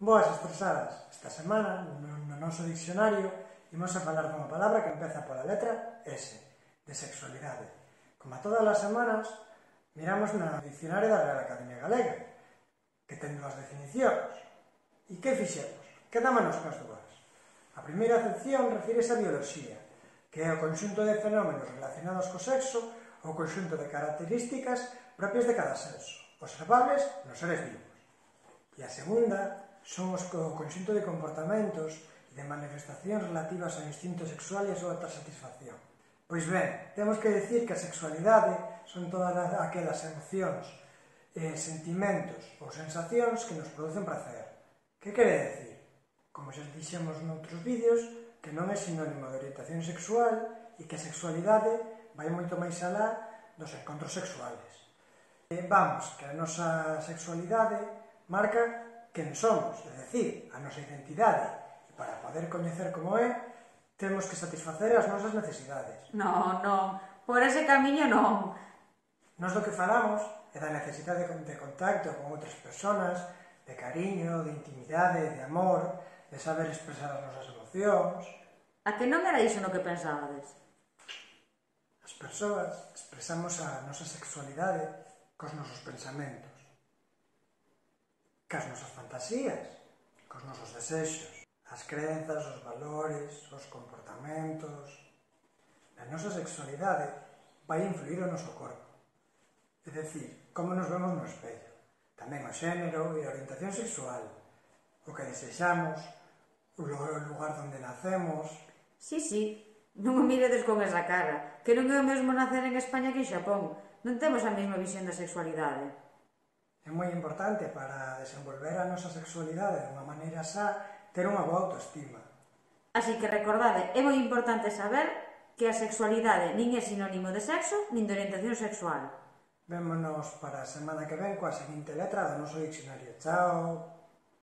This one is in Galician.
Boas estresadas, esta semana no noso diccionario imos a falar dunha palabra que empeza pola letra S, de sexualidade. Como a todas as semanas, miramos no diccionario da Real Academia Galega, que ten dúas definicións. E que fixemos? Quedámonos cas dúas. A primeira acepción refírese a bioloxía, que é o conxunto de fenómenos relacionados co sexo ou conxunto de características propias de cada sexo, observables nos seres vivos. E a segunda son os conxunto de comportamentos e de manifestacións relativas ao instinto sexual e a súa satisfacción. Pois ben, temos que dicir que a sexualidade son todas aquelas emocións, sentimentos ou sensacións que nos producen prazer. Que quere dicir? Como xa dixemos noutros vídeos, que non é sinónimo de orientación sexual e que a sexualidade vai moito máis alá dos encontros sexuales. Vamos, que a nosa sexualidade marca quen somos, é dicir, a nosa identidade, e para poder coñecer como é, temos que satisfacer as nosas necesidades. Non, por ese camiño non. Nós do que falamos é da necesidade de contacto con outras persoas, de cariño, de intimidade, de amor, de saber expresar as nosas emocións. A que non era iso no que pensabades? As persoas expresamos a nosa sexualidade cos nosos pensamentos, cas nosas fantasías, cos nosos desexos, as crenzas, os valores, os comportamentos. A nosa sexualidade vai influir o noso corpo, é dicir, como nos vemos no espello, tamén o xénero e a orientación sexual, o que desexamos, o lugar onde nacemos. Sí, non o miredes con esa cara, que non é o mesmo nacer en España que en Xapón. Non temos a mesma visión da sexualidade. É moi importante para desenvolver a nosa sexualidade de unha maneira xa ter unha boa autoestima. Así que recordade, é moi importante saber que a sexualidade nin é sinónimo de sexo nin de orientación sexual. Vémonos para a semana que ven coa seguinte letra do noso diccionario. Chao!